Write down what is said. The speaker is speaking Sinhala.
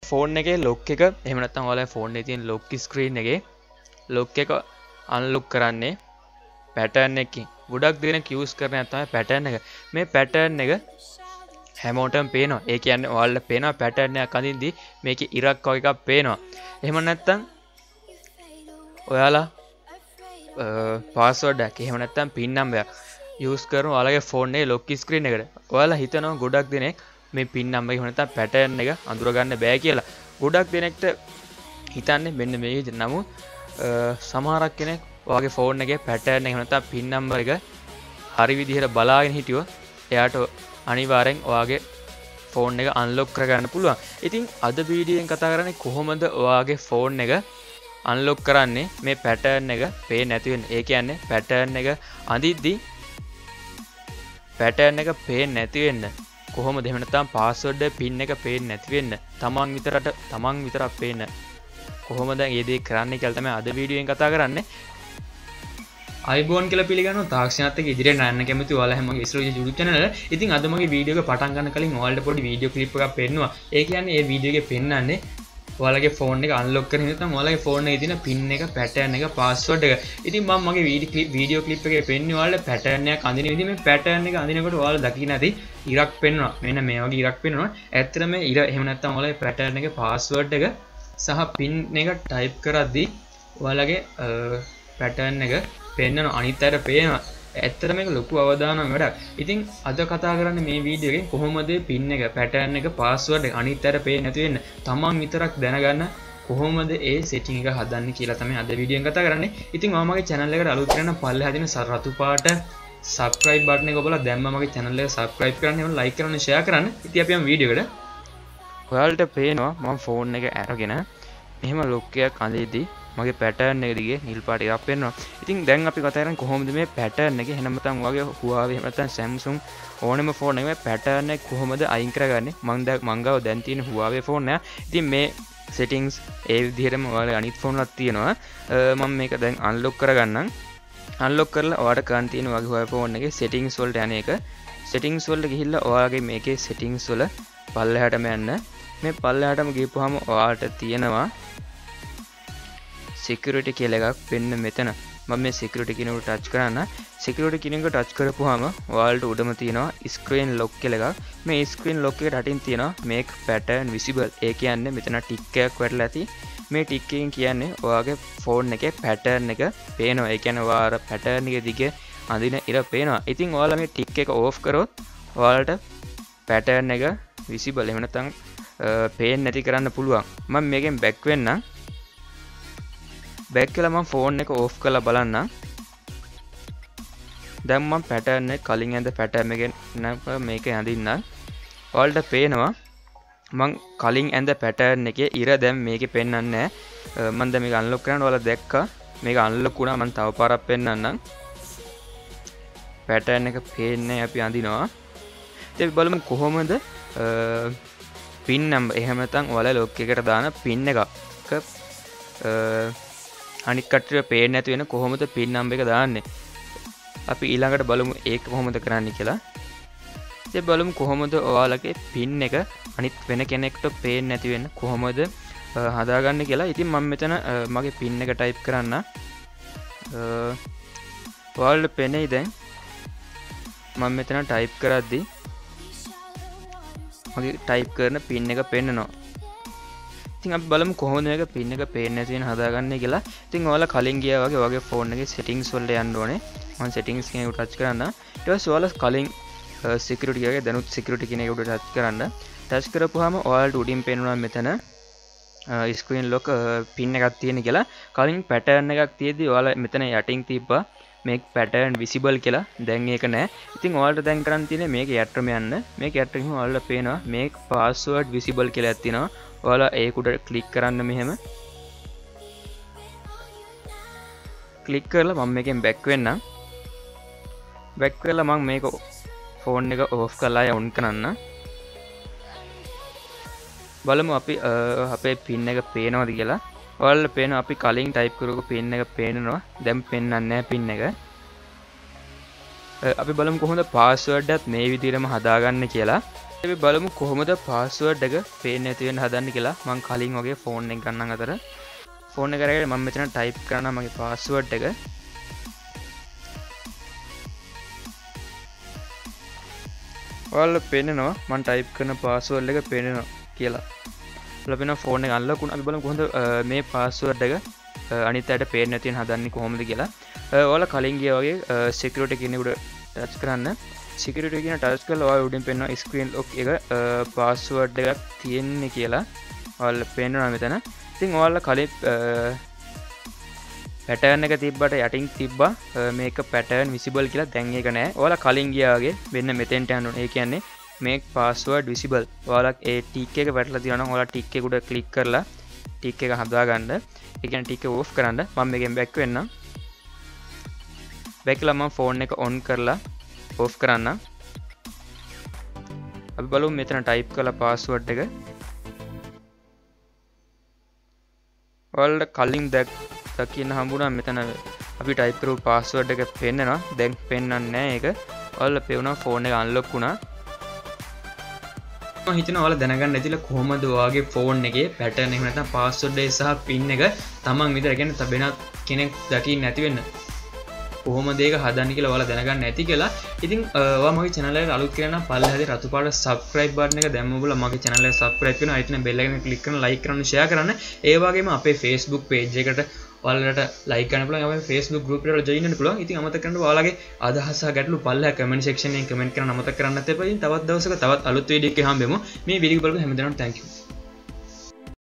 ෆෝන් එකේ ලොක් එක එහෙම නැත්නම් ඔයාලා ෆෝන් එකේ තියෙන ලොක් ස්ක්‍රීන් එකේ ලොක් එක අන්ලොක් කරන්නේ පැටර්න් එකකින්. ගොඩක් දෙනෙක් යූස් කරන එක තමයි පැටර්න් එක. මේ පැටර්න් එක හැමෝටම පේනවා. ඒ කියන්නේ ඔයාලට පේනවා පැටර්න් එකක් අඳින්දී මේකේ ඉරක් වගේ එකක් පේනවා. එහෙම නැත්නම් ඔයාලා පාස්වර්ඩ් එකක් එහෙම නැත්නම් පින් නම්බර් එකක් යූස් කරන ඔයාලගේ ෆෝන් එකේ ලොක් ස්ක්‍රීන් එකට. ඔයාලා හිතනවා ගොඩක් දෙනෙක් මේ පින් නම්බර් එක එහෙම නැත්නම් පැටර්න් එක අඳුර ගන්න බෑ කියලා. ගොඩක් දෙනෙක්ට හිතන්නේ මෙන්න මේ විදිහට. නමුත් සමහරක් කෙනෙක් ඔයාගේ ෆෝන් එකේ පැටර්න් එක එහෙම නැත්නම් පින් නම්බර් එක හරි විදිහට බලාගෙන හිටියොත් එයාට අනිවාර්යෙන් ඔයාගේ ෆෝන් එක අන්ලොක් කරගන්න පුළුවන්. ඉතින් අද වීඩියෝෙන් කතා කරන්නේ කොහොමද ඔයාගේ ෆෝන් එක අන්ලොක් කරන්නේ මේ පැටර්න් එක පේන්නේ නැති වෙන්න. ඒ කියන්නේ පැටර්න් එක අඳිද්දි පැටර්න් එක පේන්නේ නැති වෙන්න. කොහොමද එහෙම නැත්නම් පාස්වර්ඩ් පින් එක පේන්නේ නැති වෙන්න. තමන් විතරක් පේන්න. කොහොමද මේ දේ කරන්නේ කියලා තමයි අද වීඩියෝෙන් කතා කරන්නේ. අයිබෝන් කියලා පිළිගන්නවා තාක්ෂණත් එක්ක ඉදිරියට යන්න කැමති ඔයාලා හැමෝගේ ඉස්රෝජි YouTube channel එක. ඉතින් අද මගේ වීඩියෝ එක පටන් ගන්න කලින් ඔයාලට පොඩි වීඩියෝ ක්ලිප් එකක් පෙන්නනවා. ඒ කියන්නේ මේ වීඩියෝ එකේ පෙන්නන්නේ ඔයාලගේ ෆෝන් එක අන්ලොක් කරගෙන නැත්නම් ඔයාලගේ ෆෝන් එකේ තියෙන පින් එක, පැටර්න් එක, පාස්වර්ඩ් එක. ඉතින් මම මගේ වීඩියෝ ක්ලිප් එකේ පෙන්නේ ඔයාලට පැටර්න් එකක් අඳින විදිහ. මේ පැටර්න් එක අඳිනකොට ඔයාලා දකින්න ඇති ඉරක් පෙන්වනවා. මෙන්න මේ වගේ ඉරක් පෙන්වනවා. ඇත්තටම මේ ඉර එහෙම නැත්නම් ඔයාලගේ පැටර්න් එකේ පාස්වර්ඩ් එක සහ පින් එක ටයිප් කරද්දී ඔයාලගේ පැටර්න් එක පෙන්වන අනිත් අයට පේනවා. ඇත්තට මේක ලොකු අවදානමක් වැඩක්. ඉතින් අද කතා කරන්නේ මේ වීඩියෝ එකෙන් කොහොමද පින් එක, පැටර්න් එක, පාස්වර්ඩ් එක අනිත් අයට පේන්නේ නැති වෙන්න තමන් විතරක් දැනගන්න කොහොමද ඒ සෙටින් එක හදන්නේ කියලා තමයි අද වීඩියෝෙන් කතා කරන්නේ. ඉතින් මම මගේ channel එකට අලුත් වෙන පල්ලෙහා තියෙන රතු පාට subscribe button එක ඔබලා දැම්ම මගේ channel එක subscribe කරන්න, එහෙම like කරන්න, share කරන්න. ඉතින් අපි යමු වීඩියෝ එකට. ඔයාලට පේනවා මම ෆෝන් එක අරගෙන එහෙම ලොක් එකක් අඳිද්දී මගේ පැටර්න් එක දිගේ නිල් පාට එකක් පෙන්වනවා. ඉතින් දැන් අපි කතා කරන්නේ කොහොමද මේ පැටර්න් එක එහෙම නැත්නම් ඔයගේ Huawei එහෙම නැත්නම් Samsung ඕනෙම ෆෝන් එකක පැටර්න් එක කොහොමද අයින් කරගන්නේ? මං ගාව දැන් තියෙන Huawei ෆෝන් එක. ඉතින් මේ settings ඒ විදිහටම ඔයාලගේ අනිත් ෆෝන් වලත් තියෙනවා. මම මේක දැන් අන්ලොක් කරගන්නම්. අන්ලොක් කරලා ඔයාලට ගන්න තියෙන වගේ Huawei ෆෝන් එකේ settings වලට යන එක. settings වලට ගිහිල්ලා ඔයාගේ මේකේ settings වල පල්ලෙහාටම යන්න. මේ පල්ලෙහාටම ගිහපුවාම ඔයාලට තියෙනවා security කියලා එකක් වෙන්න මෙතන. මම මේ security කියන එක ටච් කරන්න. security කියන එක ටච් කරපුවාම ඔයාලට උඩම තියෙනවා screen lock කියලා එකක්. මේ screen lock එකට යටින් තියෙනවා make pattern visible. ඒ කියන්නේ මෙතන ටික් එකක් වැටලා ඇති. මේ ටික් එකෙන් කියන්නේ ඔයාගේ ෆෝන් එකේ pattern එක පේනවා. ඒ කියන්නේ ඔයාලා pattern එකේ දිගේ අඳින ඉර පේනවා. ඉතින් ඔයාලා මේ ටික් එක ඕෆ් කරොත් ඔයාලට pattern එක visible එහෙම නැත්නම් පේන්නේ නැති කරන්න පුළුවන්. මම මේකෙන් back වෙන්නම්. බැක් කියලා මම ෆෝන් එක ඕෆ් කරලා බලන්න. දැන් මම පැටර්න් එක කලින් ඇඳ පැටර්න් එකෙන් මේක අඳින්නම්. ඔයාලට පේනවා මම කලින් ඇඳ පැටර්න් එකේ ඉර දැන් මේකේ පෙන්වන්නේ නැහැ. මම දැන් මේක අන්ලොක් කරනවා. ඔයාලා දැක්කා මේක අන්ලොක් වුණා. මම තව පාරක් පෙන්වන්නම්. පැටර්න් එක පේන්නේ අපි අඳිනවා. ඉතින් අපි බලමු කොහොමද පින් නම්බර් එහෙම නැත්නම් ඔයාලා ලොක් එකට දාන පින් එකක් අනිත් කට්ටියට පේන්නේ නැති වෙන කොහොමද පින් නම්බර් එක දාන්නේ. අපි ඊළඟට බලමු ඒක කොහොමද කරන්නේ කියලා. ඉතින් බලමු කොහොමද ඔයාලගේ පින් එක අනිත් වෙන කෙනෙක්ට පේන්නේ නැති වෙන කොහොමද හදාගන්නේ කියලා. ඉතින් මම මෙතන මගේ පින් එක ටයිප් කරන්න. ඔයාලට පේන්නේ දැන් මම මෙතන ටයිප් කරද්දී මගේ ටයිප් කරන පින් එක පෙන්නනවා. ඉතින් අපි බලමු කොහොමද මේක පින් එක පේන්නේ නැති වෙන හදාගන්නේ කියලා. ඉතින් ඔයාලා කලින් ගියා වගේ ෆෝන් එකේ settings වලට යන්න ඕනේ. මම settings කියන එක ටච් කරන්න. ඊට පස්සේ ඔයාලා කලින් security එකේ දැනුත් security කියන එක උඩ ටච් කරන්න. ටච් කරපුවාම ඔයාලට උඩින් පේනවා මෙතන screen lock pin එකක් තියෙන කියලා. කලින් pattern එකක් තියෙද්දි ඔයාලා මෙතන යටින් තිබ්බා make pattern visible කියලා. දැන් ඒක නැහැ. ඉතින් ඔයාලට දැන් කරන්න තියෙන්නේ මේක යට්ටම යන්න. මේක යට්ටම ඔයාලට පේනවා make password visible කියලා එකක් තියෙනවා. ඔයාලා ඒක උඩ ක්ලික් කරන්න මෙහෙම. ක්ලික් කරලා මම මේකෙන් බැක් වෙන්නම්. බැක් කරලා මම මේක ෆෝන් එක ඕෆ් කරලා ඔන් කරන්න. බලමු අපි අපේ පින් එක පේනවද කියලා. ඔයාලට පේනවා අපි කලින් ටයිප් කරපු පින් එක පේනවා. දැන් පෙන්වන්නේ නැහැ පින් එක. අපි බලමු කොහොමද පාස්වර්ඩ් එකත් මේ විදිහටම හදාගන්නේ කියලා. අපි බලමු කොහොමද පාස්වර්ඩ් එක පේන්නේ නැති වෙන්න හදන්නේ කියලා. මම කලින් වගේ ෆෝන් එක ගන්නන් අතර ෆෝන් එක කරගෙන මම මෙතන ටයිප් කරනවා මගේ පාස්වර්ඩ් එක. ඔයාලට පේනවා මම ටයිප් කරන පාස්වර්ඩ් එක පේනවා කියලා. ඔයාලා පේනවා ෆෝන් එක අන්ලොක් වුණා. අපි බලමු කොහොමද මේ පාස්වර්ඩ් එක අනිත් අයට පේන්නේ නැති වෙන හදන්නේ කොහොමද කියලා. ඔයාලා කලින් ගියා වගේ සිකියුරිටි කියන උඩ ටච් කරන්න. සිකියුරිටි කියන ටච් කරලා ඔයාලා උඩින් පේනවා ස්ක්‍රීන් ලොක් එක පාස්වර්ඩ් එකක් තියෙන්නේ කියලා. ඔයාලා පේනවා මෙතන. ඉතින් ඔයාලා කලින් පැටර්න් එක තිබ්බට යටින් තිබ්බා මේක පැටර්න් විසිබල් කියලා. දැන් ඒක නෑ. ඔයාලා කලින් ගියා වගේ මෙන්න මෙතෙන්ට යන්න ඕනේ. ඒ කියන්නේ make password visible. ඔයාලා ඒ ටික් එක වැටලා තියෙනවා නම් ඔයාලා ටික් එක උඩ ක්ලික් කරලා ටික් එක හදා ගන්න. ඒ කියන්නේ ටික් එක ඕෆ් කරන්න. මම මේකෙන් බෑක් වෙන්නම්. බෑක් වෙලා මම ෆෝන් එක ඔන් කරලා ඕෆ් කරන්න. අපි බලමු මෙතන ටයිප් කරලා පාස්වර්ඩ් එක. ඔයාලට කලින් දකින්න හම්බුණා මෙතන අපි ටයිප් කරපු පාස්වර්ඩ් එක පෙන්නනවා. දැන් පෙන්නන්නේ නැහැ ඒක. ඔයාලට පේනවා ෆෝන් එක අන්ලොක් වුණා. මම හිතනවා ඔයාලා දැනගන්න ඇතිලා කොහොමද ඔයාගේ ෆෝන් එකේ පැටර්න් එක නැත්නම් පාස්වර්ඩ් එක සහ පින් එක තමන් විතර කියන්නේ තබෙන කෙනෙක් දකින්න නැති වෙන්න කොහොමද ඒක හදන්නේ කියලා ඔයාලා දැනගන්න ඇති කියලා. ඉතින් ඔයා මගේ channel එකට අලුත් කියලා නම් පල්ලෙහාදී රතු පාට subscribe button එක දැම්ම ඔයගොල්ලෝ මගේ channel එක subscribe කරනවා. ඊට පස්සේ bell icon එක click කරන like කරන්න share කරන්න. ඒ වගේම අපේ Facebook page එකට ඔයාලට like කරන්න පුළුවන්. අපේ Facebook group එකට join වෙන්න පුළුවන්. ඉතින් අමතක කරන්න ඔයාලගේ අදහස් සහ ගැටලු පල්ලෙහා comment section එකෙන් comment කරන්න අමතක කරන්නත් එපා. ඉතින් තවත් දවසක තවත් අලුත් වීඩියෝ එකක් හම්බෙමු. මේ වීඩියෝ බලපු හැමදෙනාටම thank you.